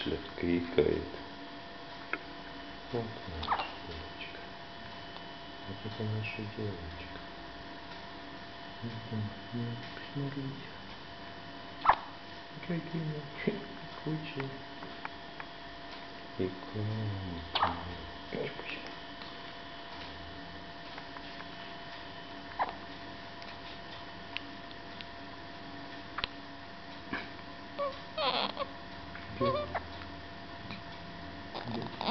кашляет, крикает. Вот наша девочка. Вот это наша девочка. Посмотрите. Какие кучи. И комната. Где?